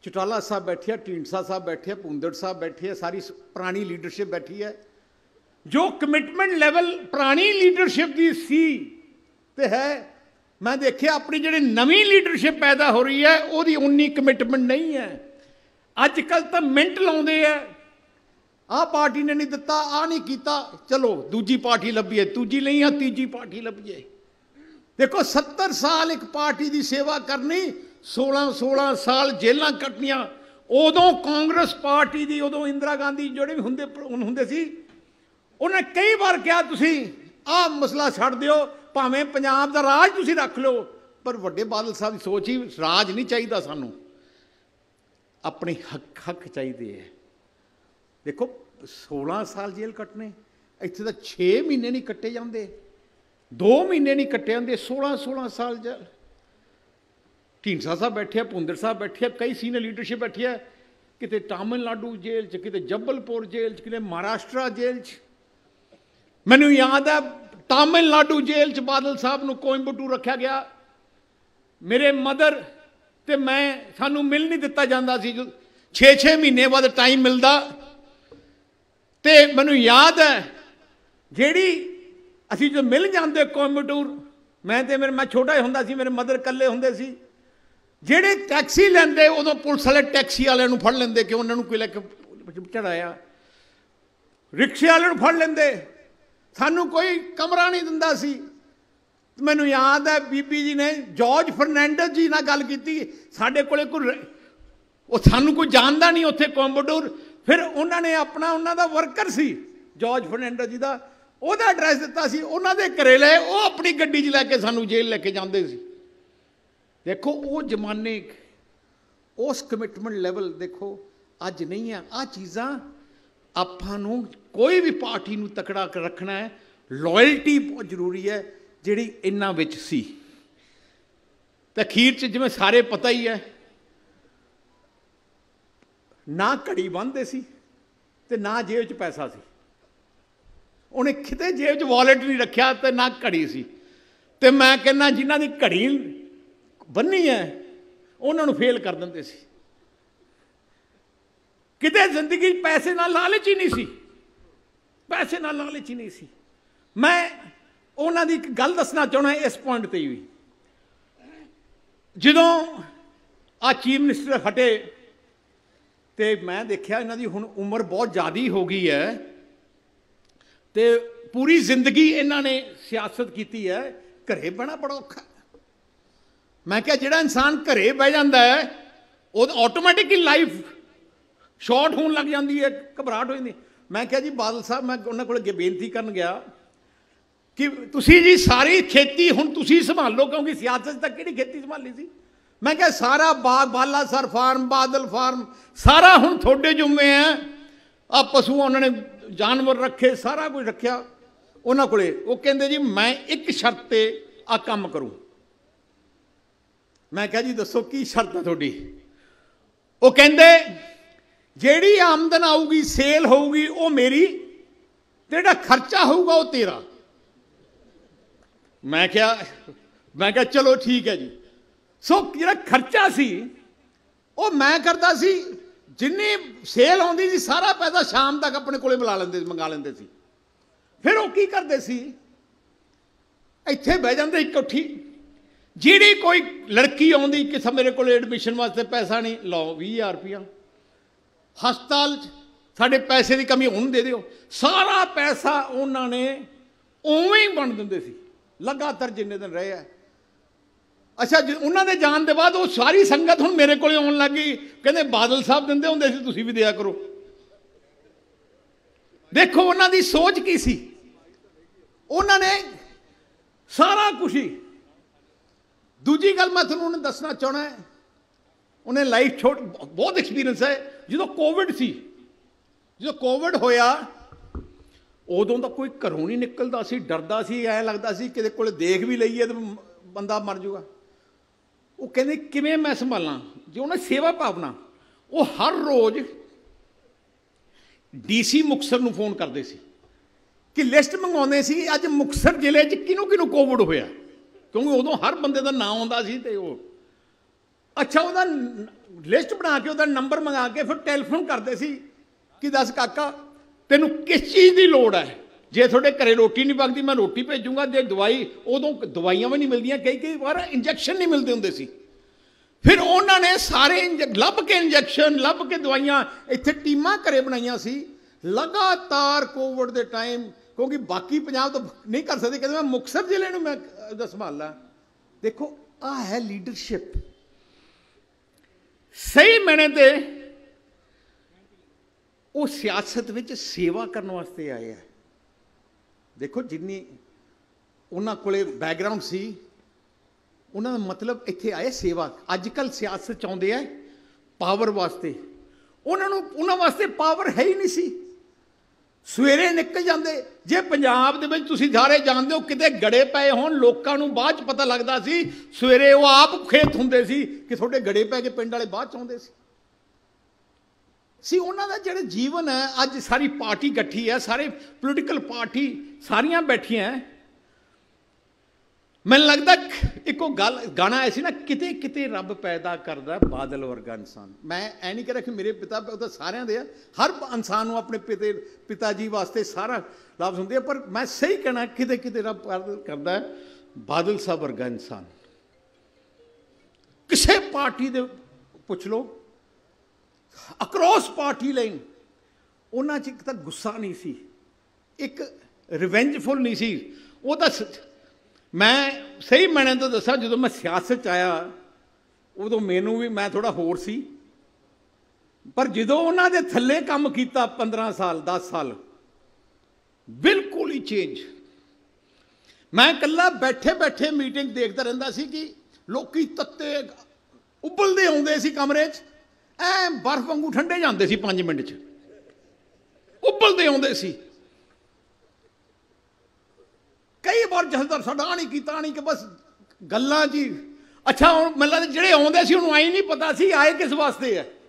चौटाला साहब बैठे, ढींडसा साहब बैठे, भूंदड़ साहब बैठे, सारी पुरानी लीडरशिप बैठी है। जो कमिटमेंट लैवल पुरानी लीडरशिप की सी ते है, मैं देखिया अपनी जी नवी लीडरशिप पैदा हो रही है वो उन्नी कमिटमेंट नहीं है। अजकल तो मिंट लाते हैं, आ पार्टी ने नहीं दिता, आ नहीं किया, चलो दूजी पार्टी लभीए, दूजी नहीं है तीजी पार्टी लभीए। देखो 70 साल एक पार्टी की सेवा करनी, 16 साल जेलों कटनिया। उदों कांग्रेस पार्टी की, उदों इंदिरा गांधी जोड़े भी होंदे सी, उन्हें कई बार कहा तुसी आ मसला छड़ दिओ, भावें पंजाब दा राज तुसी रख लो, पर वड्डे बादल साहब की सोच ही राज नहीं चाहिए, सानू अपने हक चाहिए है। देखो 16 साल जेल कटने, इत्थे तो 6 महीने नहीं कट्टे जाते, 2 महीने नहीं कट्टे जाते, 16 साल जेल। ढींडसा साहब बैठे, भूंदड़ साहब बैठे, कई सीनियर लीडरशिप बैठी है, किते तमिलनाडु जेल च, किते जबलपुर जेल च, किते महाराष्ट्र जेल च। मैनू याद है तमिलनाडु जेल च बादल साहब नूं कोयंबटूर रखा गया, मेरे मदर ते मैं, सानू मिल नहीं दिता जाता सी, 6 महीने बाद टाइम मिलता। तो मैनू याद है जेड़ी असी जो मिल जाते कोयंबटूर, मैं छोटा ही होंदा सी, मेरे मदर कल्ले होंदे सी, जेड़े टैक्सी लेंदे उदों पुलिस वाले टैक्सी वाले नूं फड़ लेंदे कि उन्होंने कोई लैके चढ़ाया, रिक्शे वाले फड़ लेंदे, सानू कोई कमरा नहीं दिंदा सी। मैनू याद है बीबी जी ने जॉर्ज फर्नैंडस जी नाल गल कीती, साडे कोले कोई सानू कोई जानदा नहीं उत्थे कोयंबटूर, फिर उन्होंने अपना उन्हों का वर्कर सी जॉर्ज फर्नैंडस जी का, ਉਹਦਾ ਐਡਰੈਸ ਦਿੱਤਾ ਸੀ, ਉਹਨਾਂ ਦੇ ਘਰੇ ਲਏ, ਉਹ ਆਪਣੀ ਗੱਡੀ 'ਚ ਲੈ ਕੇ ਸਾਨੂੰ ਜੇਲ੍ਹ ਲੈ ਕੇ ਜਾਂਦੇ ਸੀ। ਦੇਖੋ ਉਹ ਜ਼ਮਾਨੇ, ਉਸ ਕਮਿਟਮੈਂਟ ਲੈਵਲ ਦੇਖੋ ਅੱਜ ਨਹੀਂ ਹੈ। ਆਹ ਚੀਜ਼ਾਂ ਆਪਾਂ ਨੂੰ ਕੋਈ ਵੀ ਪਾਰਟੀ ਨੂੰ ਤਕੜਾ ਰੱਖਣਾ ਹੈ, ਲਾਇਲਟੀ ਬਹੁਤ ਜ਼ਰੂਰੀ ਹੈ ਜਿਹੜੀ ਇਹਨਾਂ ਵਿੱਚ ਸੀ। ਤੇ ਅਖੀਰ 'ਚ ਜਿਵੇਂ ਸਾਰੇ ਪਤਾ ਹੀ ਹੈ, ਨਾ ਘੜੀ ਬੰਨ੍ਹਦੇ ਸੀ ਤੇ ਨਾ ਜੇਬ 'ਚ ਪੈਸਾ ਸੀ, ਉਹਨੇ ਕਿਤੇ ਜੇਬ 'ਚ ਵਾਲਟ ਨਹੀਂ ਰੱਖਿਆ ਤੇ ਨਾ ਘੜੀ ਸੀ। ਤੇ ਮੈਂ ਕਹਿੰਦਾ ਜਿਨ੍ਹਾਂ ਦੀ ਘੜੀ ਬੰਨੀ ਹੈ ਉਹਨਾਂ ਨੂੰ ਫੇਲ ਕਰ ਦਿੰਦੇ ਸੀ। ਕਿਤੇ ਜ਼ਿੰਦਗੀ 'ਚ ਪੈਸੇ ਨਾਲ ਲਾਲਚ ਹੀ ਨਹੀਂ ਸੀ, ਪੈਸੇ ਨਾਲ ਲਾਲਚ ਹੀ ਨਹੀਂ ਸੀ। ਮੈਂ ਉਹਨਾਂ ਦੀ ਇੱਕ ਗੱਲ ਦੱਸਣਾ ਚਾਹੁੰਦਾ ਇਸ ਪੁਆਇੰਟ 'ਤੇ ਵੀ, ਜਦੋਂ ਆ ਚੀਫ ਮਿਨਿਸਟਰ ਹਟੇ ਤੇ ਮੈਂ ਦੇਖਿਆ ਇਹਨਾਂ ਦੀ ਹੁਣ ਉਮਰ ਬਹੁਤ ਜ਼ਿਆਦਾ ਹੋ ਗਈ ਹੈ ਤੇ पूरी जिंदगी इन्होंने सियासत की है, घरे बहना बड़ा औखा। मैं क्या जिहड़ा इंसान घरे बह जाता है वो ऑटोमैटिकली लाइफ शॉर्ट होने लग जाती है, घबराहट हो जाती। मैं क्या जी बादल साहब, मैं उन्होंने को बेनती करन गया कि तुसी जी सारी खेती हुण तुसी संभालो, क्योंकि सियासत तक किहड़ी खेती संभाली सी। मैं क्या सारा बालासर फार्म, बादल फार्म सारा हुण थोड़े जुम्मे है। आ पशु उन्होंने जानवर रखे, सारा कुछ रखा उन्होंने कोले। वो कहते जी मैं एक शर्त पे आ काम करूँ। मैं क्या जी दसो की शर्त है थोड़ी? वो कहते जेड़ी आमदन आऊगी, सेल होगी वो मेरी, जेड़ा खर्चा होगा वो तेरा। मैं क्या चलो ठीक है जी। सो जेड़ा खर्चा सी वो मैं करता सी, जिन्नी सेल आती सी सारा पैसा शाम तक अपने कोले बुला लेंदे, मंगा लेंदे सी। फिर वो की करते सी, इत्थे बह जाते इकट्ठी। जिहड़ी कोई लड़की आउंदी कि मेरे को एडमिशन वास्ते पैसा नहीं, लो 20,000 रुपया। हस्पताल साडे पैसे की कमी उन्होंने दे दिओ, सारा पैसा उन्होंने उवें ही बन दिंदे सी लगातार जिन्ने दिन रहे है। अच्छा उन्होंने जान के बाद वो सारी संगत हुण मेरे को आउण लग गई, कहते बादल साहब दिंदे हुंदे सी तुसीं भी दिया करो। देखो उन्होंने सोच की सी, उन्होंने सारा कुछ ही। दूजी गल मैं तुहानूं दसना चाहना है, उन्हें लाइफ छोड़ बहुत एक्सपीरियंस है। जो कोविड सी, जो कोविड होया उदों तो कोई घरों नहीं निकलता सी, डरदा सी, ऐ लगदा सी किते कोले देख भी लईए तो बंदा मर जाऊगा। वो कहते किवें मैं संभालां, जो उन्हें सेवा भावना, वो हर रोज़ DC मुक्तसर नूं फोन करते सी कि लिस्ट मंगाउंदे सी अज मुक्तसर जिले च किनू किनू कोविड होया, क्योंकि उदों हर बंदे का नाम आउंदा सी। ते ਅੱਛਾ ਉਹਦਾ ਲਿਸਟ ਬਣਾ ਕੇ ਉਹਦਾ ਨੰਬਰ ਮੰਗਾ ਕੇ ਫਿਰ ਟੈਲੀਫੋਨ ਕਰਦੇ ਸੀ ਕਿ ਦੱਸ ਕਾਕਾ ਤੈਨੂੰ ਕਿਸ ਚੀਜ਼ ਦੀ ਲੋੜ ਹੈ, ਜੇ ਤੁਹਾਡੇ ਘਰੇ ਰੋਟੀ ਨਹੀਂ ਪੱਕਦੀ ਮੈਂ ਰੋਟੀ ਭੇਜੂੰਗਾ, ਜੇ ਦਵਾਈ, ਉਦੋਂ ਦਵਾਈਆਂ ਵੀ ਨਹੀਂ ਮਿਲਦੀਆਂ, ਕਈ ਵਾਰ ਇੰਜੈਕਸ਼ਨ ਨਹੀਂ ਮਿਲਦੇ ਹੁੰਦੇ ਸੀ। ਫਿਰ ਉਹਨਾਂ ਨੇ ਸਾਰੇ ਲੱਭ ਕੇ ਇੰਜੈਕਸ਼ਨ, ਲੱਭ ਕੇ ਦਵਾਈਆਂ, ਇੱਥੇ ਟੀਮਾਂ ਘਰੇ ਬਣਾਈਆਂ ਸੀ ਲਗਾਤਾਰ ਕੋਵਿਡ ਦੇ ਟਾਈਮ, ਕਿਉਂਕਿ ਬਾਕੀ ਪੰਜਾਬ ਤੋਂ ਨਹੀਂ ਕਰ ਸਕਦੇ, ਕਹਿੰਦੇ ਮੈਂ ਮੁਕਤਸਰ ਜ਼ਿਲ੍ਹੇ ਨੂੰ ਮੈਂ ਸੰਭਾਲਾਂ। ਦੇਖੋ ਆਹ ਹੈ ਲੀਡਰਸ਼ਿਪ। ਸਹੀ ਮਾਇਨੇ ਤੇ ਉਹ ਸਿਆਸਤ ਵਿੱਚ ਸੇਵਾ ਕਰਨ ਵਾਸਤੇ ਆਏ ਹੈ। ਦੇਖੋ ਜਿੰਨੀ ਉਹਨਾਂ ਕੋਲੇ ਬੈਕਗਰਾਊਂਡ ਸੀ, ਉਹਨਾਂ ਦਾ ਮਤਲਬ ਇੱਥੇ ਆਏ ਸੇਵਾ। ਅੱਜ ਕੱਲ੍ਹ ਸਿਆਸਤ ਚਾਹੁੰਦੇ ਆ ਪਾਵਰ ਵਾਸਤੇ, ਉਹਨਾਂ ਵਾਸਤੇ ਪਾਵਰ ਹੈ ਹੀ ਨਹੀਂ ਸੀ। ਸਵੇਰੇ ਨਿਕਲ ਜਾਂਦੇ, ਜੇ ਪੰਜਾਬ ਦੇ ਵਿੱਚ ਤੁਸੀਂ ਸਾਰੇ ਜਾਣਦੇ ਹੋ ਕਿਤੇ ਗੜੇ ਪਏ ਹੋਣ, ਲੋਕਾਂ ਨੂੰ ਬਾਅਦ 'ਚ ਪਤਾ ਲੱਗਦਾ ਸੀ, ਸਵੇਰੇ ਉਹ ਆਪ ਖੇਤ ਹੁੰਦੇ ਸੀ ਕਿ ਤੁਹਾਡੇ ਗੜੇ ਪੈ ਕੇ ਪਿੰਡ ਵਾਲੇ ਬਾਅਦ 'ਚ ਆਉਂਦੇ ਸੀ। ਉਹਨਾਂ ਦਾ ਜਿਹੜਾ ਜੀਵਨ ਹੈ, ਅੱਜ ਸਾਰੀ ਪਾਰਟੀ ਇਕੱਠੀ ਹੈ, ਸਾਰੇ ਪੋਲੀਟੀਕਲ ਪਾਰਟੀ ਸਾਰੀਆਂ ਬੈਠੀਆਂ। ਮੈਨੂੰ ਲੱਗਦਾ ਇੱਕੋ ਗਾਣਾ ਆਇਆ ਸੀ ਨਾ, ਕਿਤੇ ਕਿਤੇ ਰੱਬ ਪੈਦਾ ਕਰਦਾ ਬਾਦਲ ਵਰਗਾ ਇਨਸਾਨ। ਮੈਂ ਐ ਨਹੀਂ ਕਹਿ ਰਿਹਾ ਕਿ ਮੇਰੇ ਪਿਤਾ, ਉਹ ਤਾਂ ਸਾਰਿਆਂ ਦੇ ਆ, ਹਰ ਇਨਸਾਨ ਨੂੰ ਆਪਣੇ ਪਿਤਾ ਜੀ ਵਾਸਤੇ ਸਾਰਾ ਲਫ਼ਜ਼ ਹੁੰਦੇ ਆ, ਪਰ ਮੈਂ ਸਹੀ ਕਹਿਣਾ ਕਿਤੇ ਕਿਤੇ ਰੱਬ ਕਰਦਾ ਬਾਦਲ ਸਾਹਿਬ ਵਰਗਾ ਇਨਸਾਨ। ਕਿਸੇ ਪਾਰਟੀ ਦੇ ਪੁੱਛ ਲਓ, ਅਕਰੋਸ ਪਾਰਟੀ ਲਾਈਨ, ਉਹਨਾਂ 'ਚ ਇੱਕ ਤਾਂ ਗੁੱਸਾ ਨਹੀਂ ਸੀ, ਇੱਕ ਰਿਵੈਂਜਫੁਲ ਨਹੀਂ ਸੀ। ਉਹ ਤਾਂ ਮੈਂ ਸਹੀ ਮਾਇਨੇ ਤੋਂ ਦੱਸਾਂ, ਜਦੋਂ ਮੈਂ ਸਿਆਸਤ 'ਚ ਆਇਆ ਉਦੋਂ ਮੈਂ ਥੋੜ੍ਹਾ ਹੋਰ ਸੀ, ਪਰ ਜਦੋਂ ਉਹਨਾਂ ਦੇ ਥੱਲੇ ਕੰਮ ਕੀਤਾ 15 ਸਾਲ 10 ਸਾਲ, ਬਿਲਕੁਲ ਹੀ ਚੇਂਜ। ਮੈਂ ਇਕੱਲਾ ਬੈਠੇ ਬੈਠੇ ਮੀਟਿੰਗ ਦੇਖਦਾ ਰਹਿੰਦਾ ਸੀ ਕਿ ਲੋਕੀ ਤੱਤੇ ਉਬਲਦੇ ਆਉਂਦੇ ਸੀ ਕਮਰੇ 'ਚ, ਐ ਬਰਫ਼ ਵਾਂਗੂ ਠੰਡੇ ਜਾਂਦੇ ਸੀ 5 ਮਿੰਟ 'ਚ, ਉਬਲਦੇ ਆਉਂਦੇ ਸੀ। ਕਈ ਵਾਰ ਜਥੇਦਾਰ ਸਾਡਾ ਆਹ ਨਹੀਂ ਕੀਤਾ, ਨਹੀਂ, ਕਿ ਬਸ ਗੱਲਾਂ 'ਚ। ਅੱਛਾ ਹੁਣ ਮੈਨੂੰ ਲੱਗਦਾ ਜਿਹੜੇ ਆਉਂਦੇ ਸੀ ਉਹਨੂੰ ਆਈ ਨਹੀਂ ਪਤਾ ਸੀ ਆਏ ਕਿਸ ਵਾਸਤੇ ਹੈ।